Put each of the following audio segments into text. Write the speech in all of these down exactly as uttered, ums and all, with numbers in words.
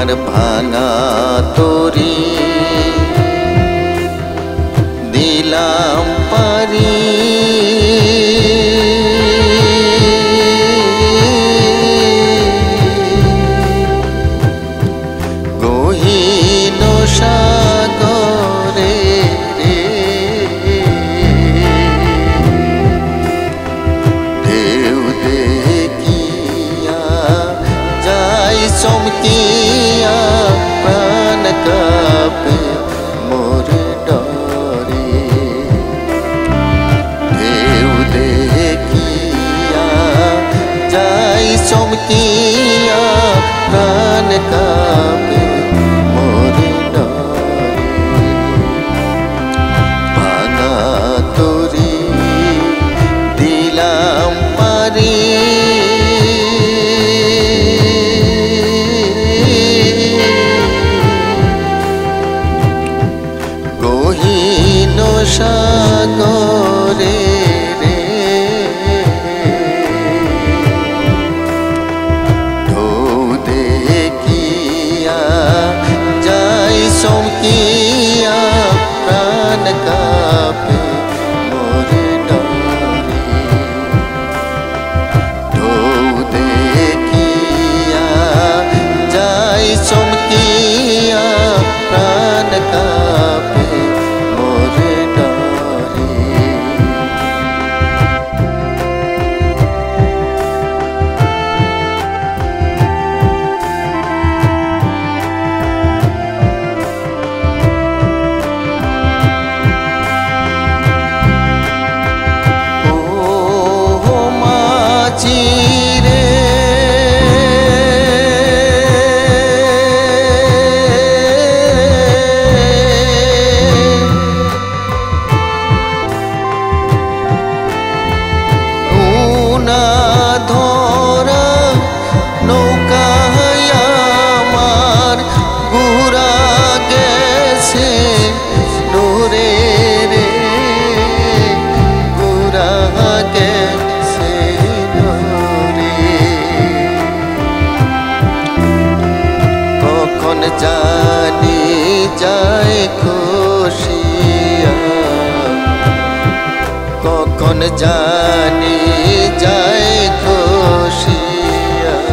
তোমার ভাঙা তরি দিলাম পারি গহীন সাগরে রে ঢেউ দেখিয়া যাই চমকিয়া প্রাণ কাঁপে মোর ডরে ঢেউ দেখিয়া যাই চমকিয়া প্রাণ কাঁপে মোর ডরে ভাঙা তরি দিলাম পারি গহীন সাগরে রে ঢেউ দেখিয়া যাই চমকিয়া প্রাণ কাঁপে মোর ডরে ঢেউ দেখিয়া যাই চমকিয়া প্রাণ কাঁপে মোর ডরে ও মাঝি রে উনা ধরা নৌকায় আমার ঘুরা গেছে নূরে রে ঘুরা গেছে নূরে কখন জানি যায় খুশিয়া কখন জানি যায় খুশিয়া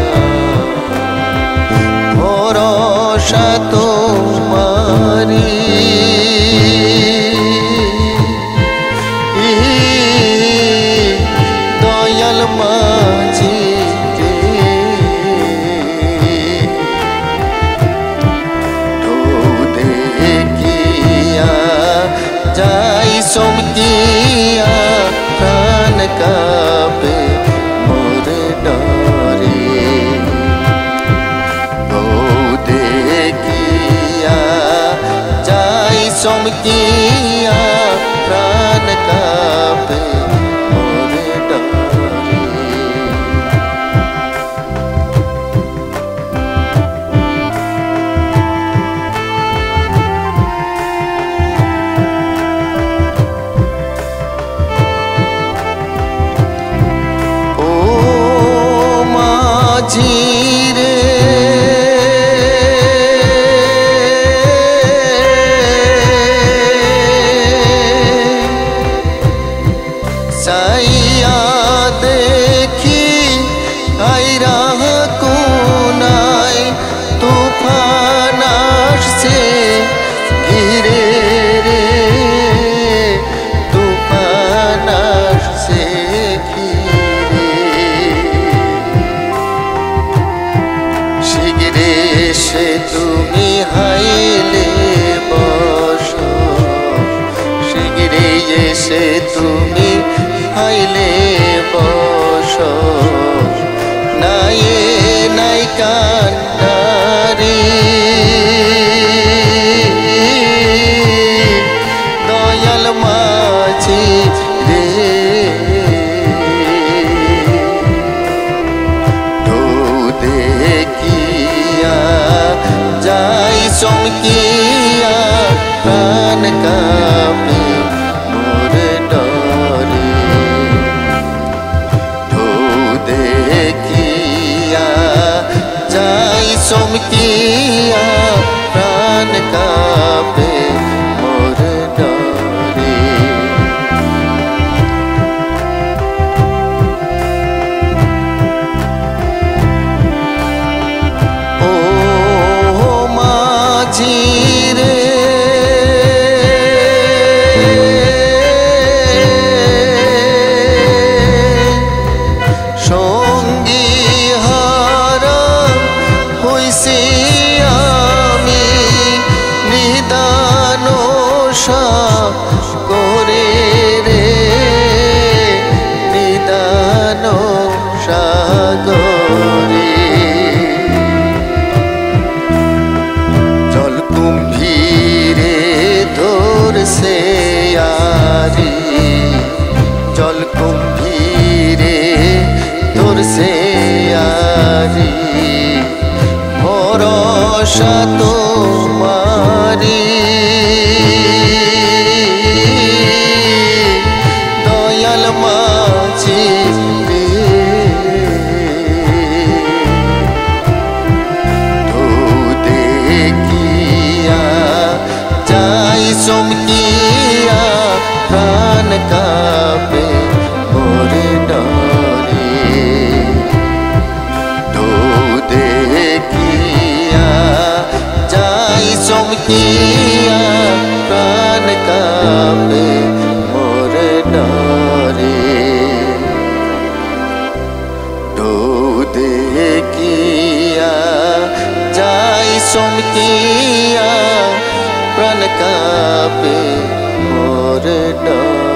ভরসা তোমারি দয়াল মাঝি রে ঢেউ দেখিয়া যাই চমকিয়া প্রাণ কাঁপে মোর ডরে ঢেউ দেখিয়া যাই চমকিয়া প্রাণ কাঁপে মোর ডরে ও মাঝি রে চাইয়া দেখি আইরা কোনায় তুফান আসছে ঘিরে রে তুফান আসছে ঘিরে শিগরে সে তুমি হাইলে বসো শিগরে এসে তুমি হাইলে বসো নাই নাই কান্ডারি দয়াল মাঝি রে ঢেউ দেখিয়া যাই চমকিয়া প্রাণ কাঁপে মোর ডরে ঢেউ দেখিয়া যাই চমকিয়া ভরসা করে রে নিদান সাগরে জল কুম্ভীরে ধরছে আরি জল কুম্ভীরে ধরছে আরি ভরসা তোমারি দয়াল মাঝি তো দেখিয়া যাই চমকিয়া প্রাণ কাঁপে মোরে ডরে তো দেখিয়া যাই চমকিয়া প্রাণ কাঁপে মোরে ডরে তো দেখিয়া যাই চমকিয়া প্রাণ কাঁপে মোরে ডরে।